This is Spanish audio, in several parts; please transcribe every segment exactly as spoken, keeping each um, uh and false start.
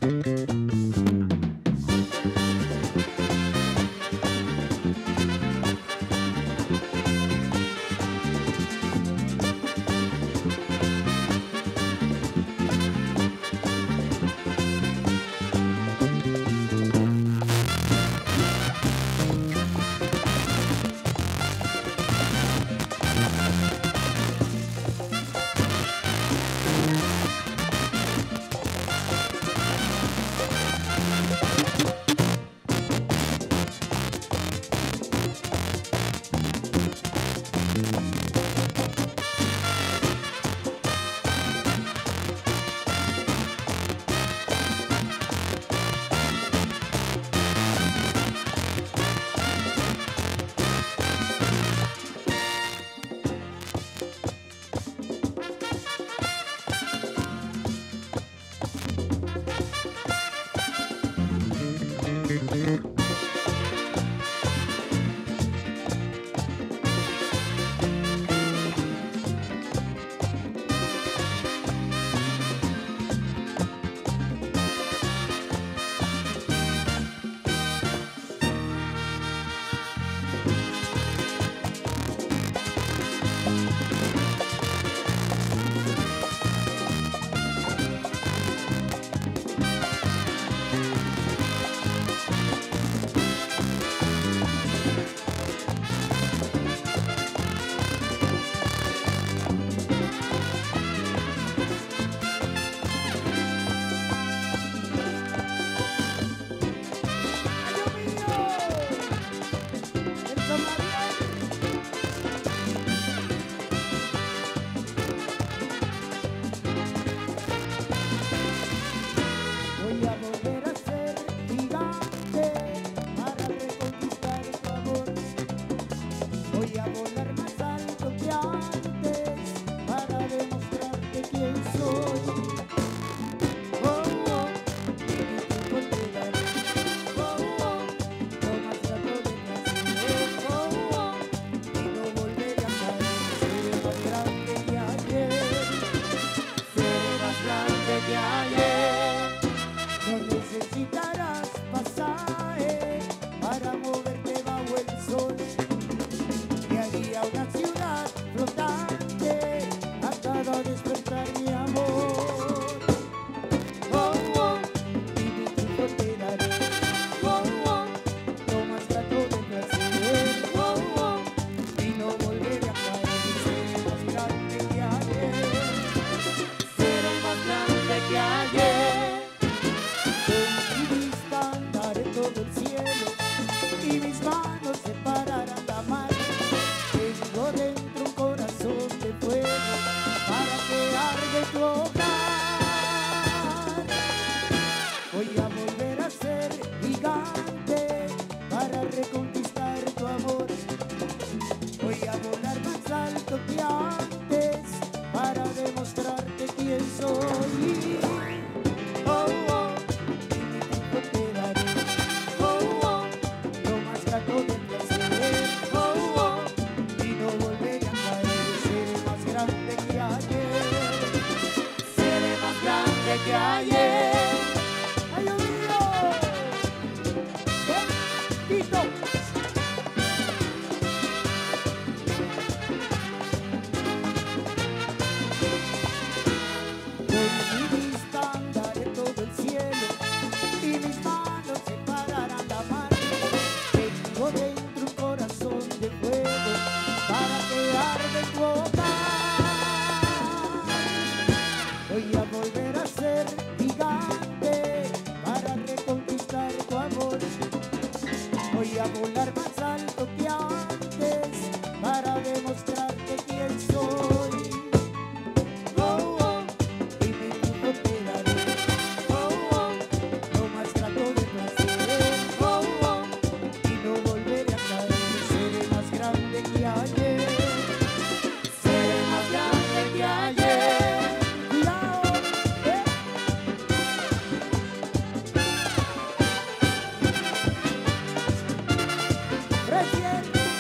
Recién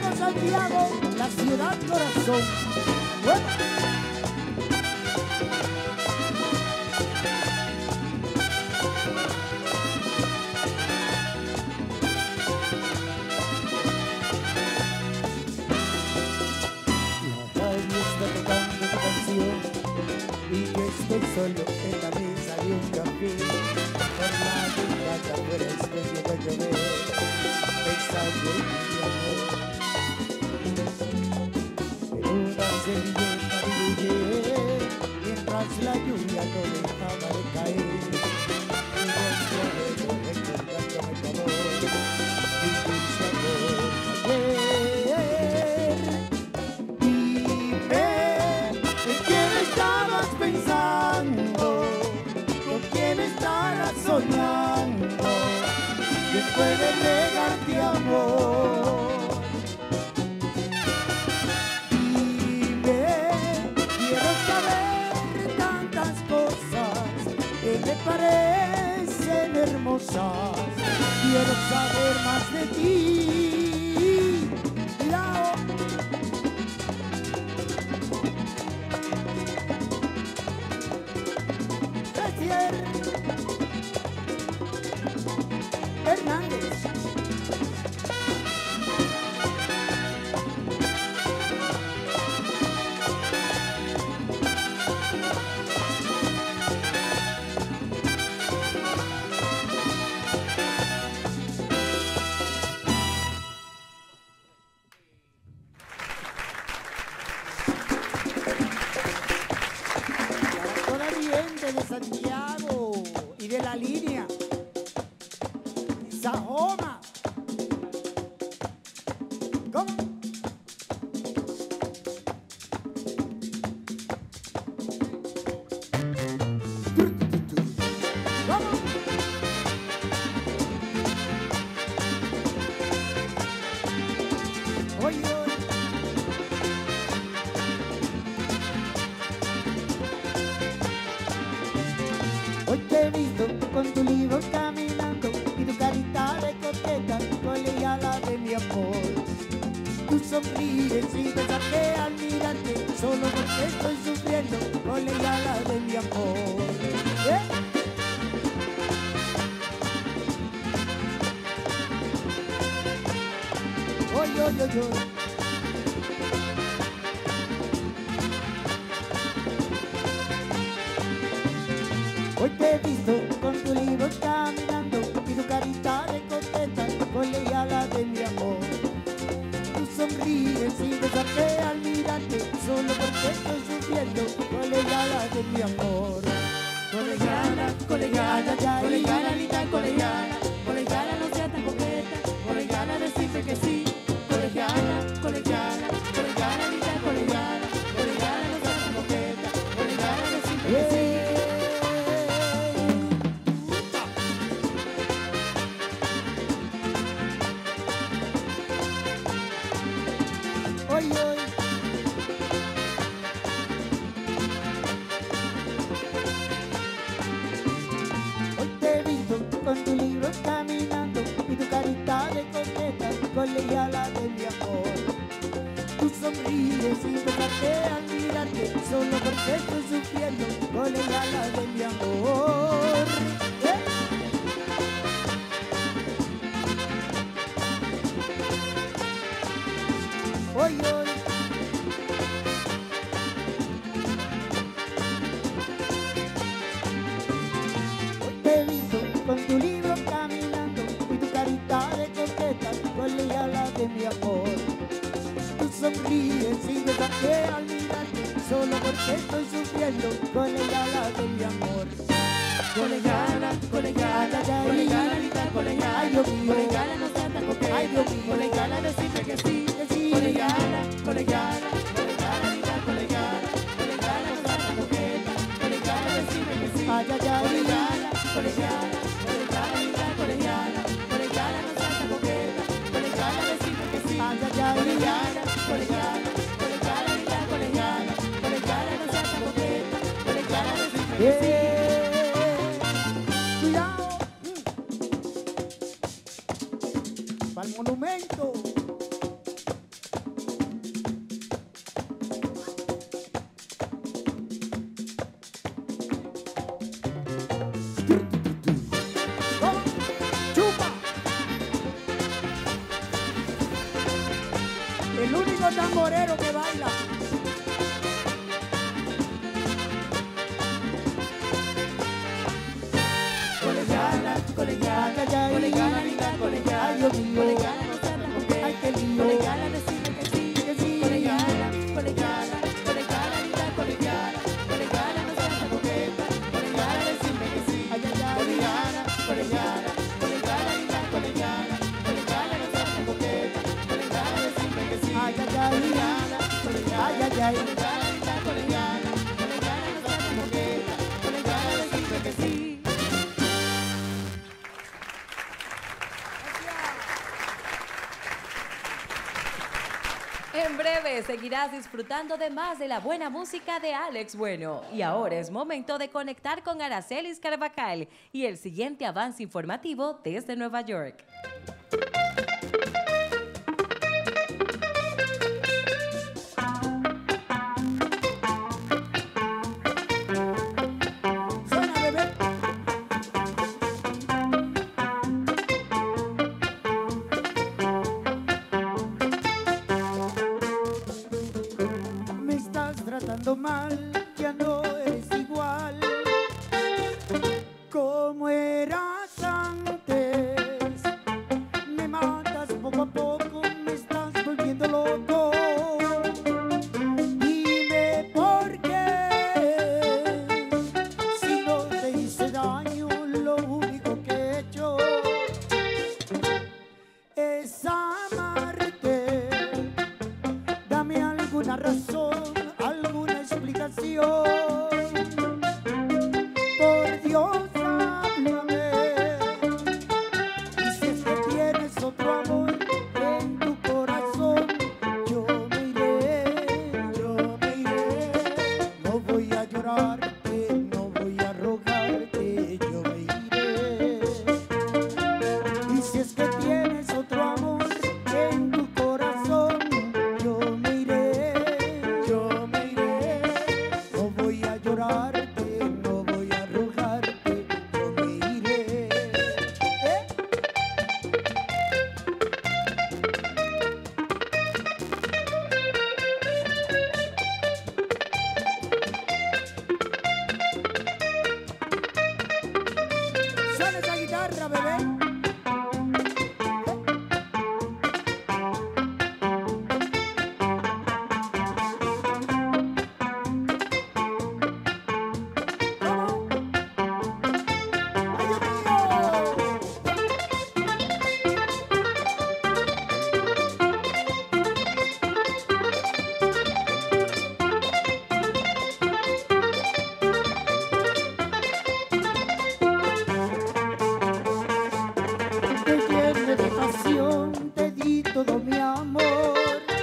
Santiago, Santiago, la ciudad corazón. Bueno. Y yo estoy solo en la mesa de un café. Por la ventana afuera empieza a llover, pensando en mi amor. En una servilleta diluye, mientras la lluvia no dejaba de caer. Y vuestro dedo recordándome tu amor, y dulce amor ayer. Dime, ¿en quién estabas pensando? ¿Con quién estarás soñando? ¿Quién puede negarte amor? Dime, quiero saber tantas cosas que me parecen hermosas. Quiero saber más de ti. Lao. Hernández. Toda gente de Santiago y de la línea Sajoma. ¿Cómo? ¿Cómo? Oye, oye. Hoy te he visto con tu libro caminando y tu carita de coqueta, colegiala de mi amor. Tú sonríes sin pensar que al mirarte, solo porque estoy sufriendo, colegiala de mi amor. ¿Eh? Oy, oy, oy, oy. Hoy te he visto con tu libro caminando y tu carita de coqueta, colegiala de mi amor. Tú sonríes sin pensar que al mirarte, solo porque estoy sufriendo, colegiala de mi amor. Colegiala, colegiala, colegiala, linda colegiala, colegiala no sea tan coqueta, colegiala decirte que sí, colegiala, colegiala, colegiala, linda colegiala, colegiala no sea tan coqueta, colegiala decirte que sí. Oy, oy. Hoy te he visto con tu libro caminando y tu carita de coqueta, colegiala de mi amor. Tú sonríes sin pensar que al mirarte, solo porque estoy sufriendo, colegiala de mi amor. ¿Eh? Oy, oy. Hoy te he visto con tu libro caminando y tu carita de coqueta, colegiala de mi amor. Tú sonríes sin pensar que al mirarte, solo porque estoy sufriendo, colegiala de mi amor. Colegiala, colegiala, colegiala, linda colegiala, ay Dios mío, colegiala no sea tan coqueta, ay Dios mío, colegiala decirte que sí, que sí, colegiala, colegiala, colegiala, linda colegiala, colegiala no sea tan coqueta, colegiala decirte que sí, ay ay ay, colegiala, colegiala, colegiala, linda colegiala, colegiala no sea tan coqueta, colegiala decirte que sí, ay ay ay, colegiala, colegiala, colegiala, linda colegiala, colegiala no sea tan coqueta, colegiala decirte que sí. Para el monumento. ¿Cómo? Chupa. El único tamborero que baila. Colegiala, colegiala, colegiala, linda, colegiala, ay Dios mío, colegiala, no se anda, ay qué lío, colegiala, decime que sí, que sí, colegiala, colegiala, colegiala, linda, colegiala, colegiala, no se anda coqueta, colegiala, decime que sí, ay ay ay, colegiala, colegiala, colegiala, linda, colegiala, colegiala, no se anda coqueta, colegiala, decime que sí, ay ay ay, colegiala, colegiala, ay ay ay, colegiala, linda, colegiala, colegiala, no se anda coqueta, colegiala, decime que sí. En breve seguirás disfrutando de más de la buena música de Alex Bueno. Y ahora es momento de conectar con Aracelis Carvajal y el siguiente avance informativo desde Nueva York. Suena, bebé. Me estás tratando mal, ya no eres igual como eras antes. Me matas poco a poco, me estás volviendo loco. Dime por qué, si no te hice daño, lo único que he hecho es amarte. Dame alguna razón, alguna explicación. Por Dios, háblame. Y si es que tienes otro amor en tu corazón, yo me iré, yo me iré. No voy a llorarte, no voy a rogarte, yo me iré. Y si es que tienes otro amor en tu corazón, yo me iré, yo me iré. No voy a llorarte, no voy a rogarte, yo me iré. ¿Eh? Suena esa guitarra, bebé. ¿Cómo? ¡Ay, Dios mío! Te llené de pasión, te di todo mi amor,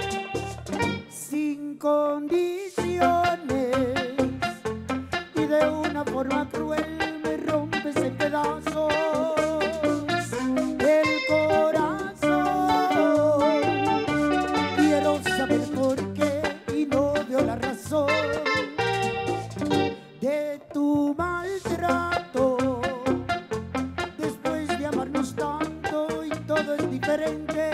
sin condiciones, y de una forma cruel me rompes en pedazos el corazón. Quiero saber por qué y no veo la razón de tu maltrato. Después de amarnos tanto y todo es diferente,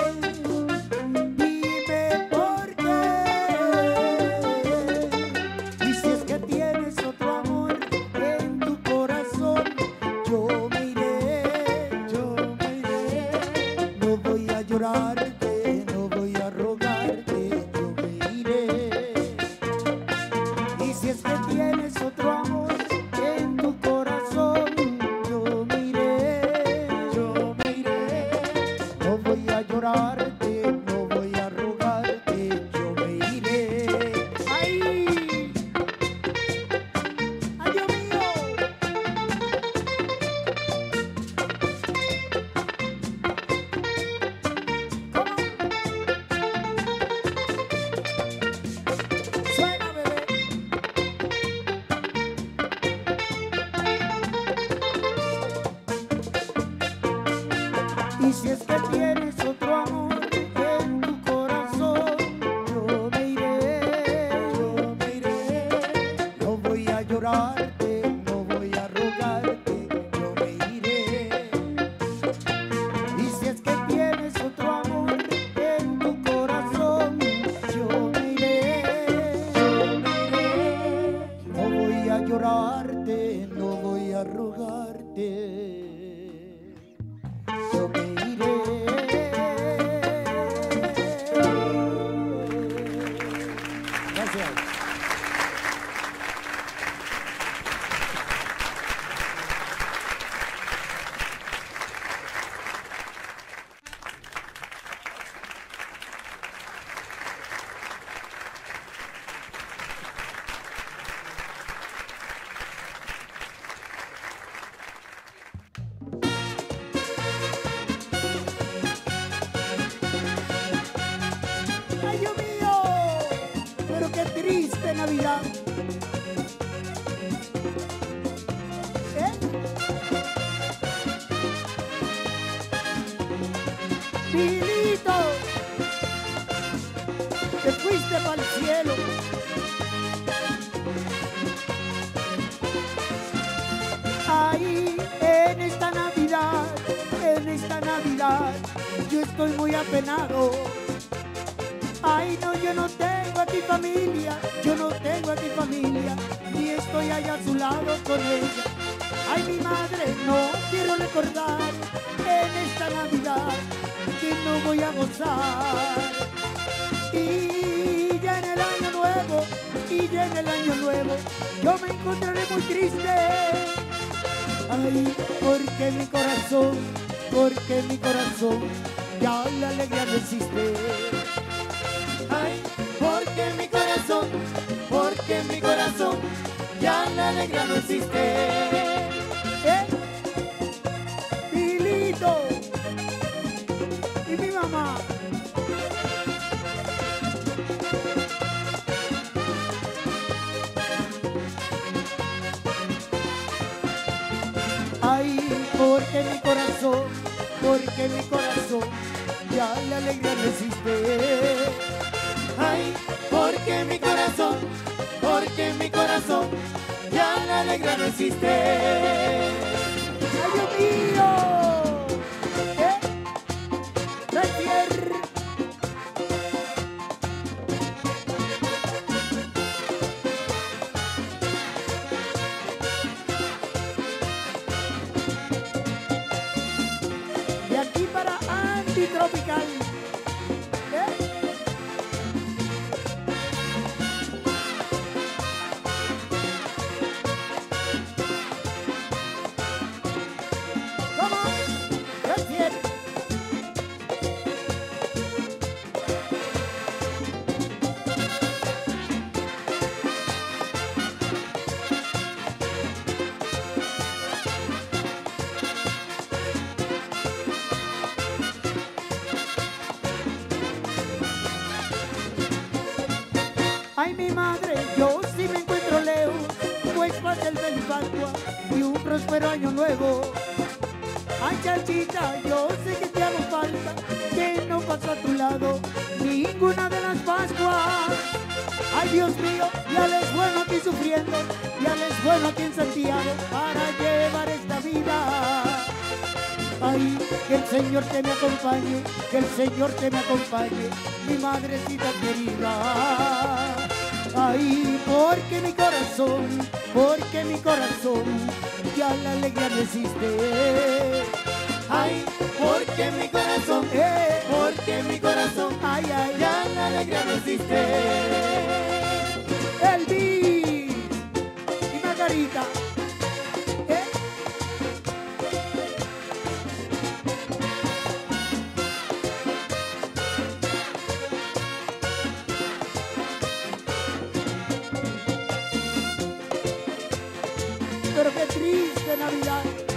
dime por qué. Y si es que tienes otro amor en tu corazón, yo me iré, yo me iré. No voy a llorarte, no voy a rogarte, yo me iré. Y si es que tienes otro amor en tu corazón, yo me iré, yo me iré. No voy a llorarte, no voy a rogarte, yo me iré. ¡Ay! ¡Ay, Dios mío! ¿Cómo? Suena, bebé. Y si es que tienes otro amor en tu corazón, yo me iré, yo me iré. No voy a llorarte, no voy a rogarte, a llorarte, no voy a rogarte. Yo me iré. Gracias. Ay, Dios mío, pero qué triste Navidad. ¿Eh? Pilito, te fuiste para el cielo. Ahí en esta Navidad, en esta Navidad, yo estoy muy apenado. Ay, no, yo no tengo aquí familia, yo no tengo aquí familia, ni estoy allá a su lado con ella. Ay, mi madre, no quiero recordar en esta Navidad que no voy a gozar. Y ya en el año nuevo, y ya en el año nuevo, yo me encontraré muy triste. Ay, porque mi corazón, porque mi corazón, ya la alegría no existe. Ay, porque mi corazón, porque mi corazón, ya la alegría no existe. ¿Eh? Pilito y mi mamá. Ay, porque mi corazón, porque mi corazón, ya la alegría no existe. Ay, porque mi corazón, porque mi corazón, ya la alegría no existe. ¡Ay, Dios mío! ¿Eh? ¡Retier! De aquí para Antitropical. Ay, mi madre, yo sí me encuentro lejos, pues pasa el feliz Pascua y un próspero año nuevo. Ay, chachita, yo sé que te hago falta, que no paso a tu lado ninguna de las Pascuas. Ay, Dios mío, ya les bueno aquí sufriendo, ya les bueno aquí en Santiago para llevar esta vida. Ay, que el Señor te me acompañe, que el Señor te me acompañe, mi madrecita querida. Ay, porque mi corazón, porque mi corazón, ya la alegría no existe. Ay, porque mi corazón, eh, porque mi corazón, ay, ay, ya la alegría no existe. Elvis y Margarita. Pero qué triste Navidad.